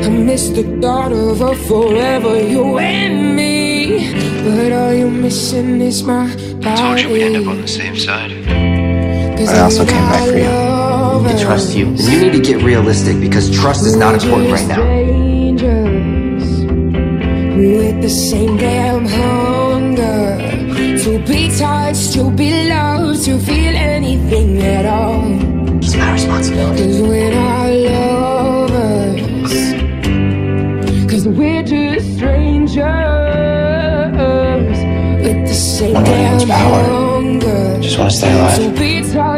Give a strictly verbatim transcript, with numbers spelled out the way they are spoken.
I miss the thought of a forever, you and me. But all you're missing is my body. I told you we'd end up on the same side. I also came back for you. I need to trust you. And you need to get realistic, because trust is not important right now. With the same damn hunger to be touched, to be loved, to feel anything at all. It's my responsibility. Cause we're not lovers, cause we're just strangers. With the same One damn man's power. hunger Just wanna stay alive. to be touched.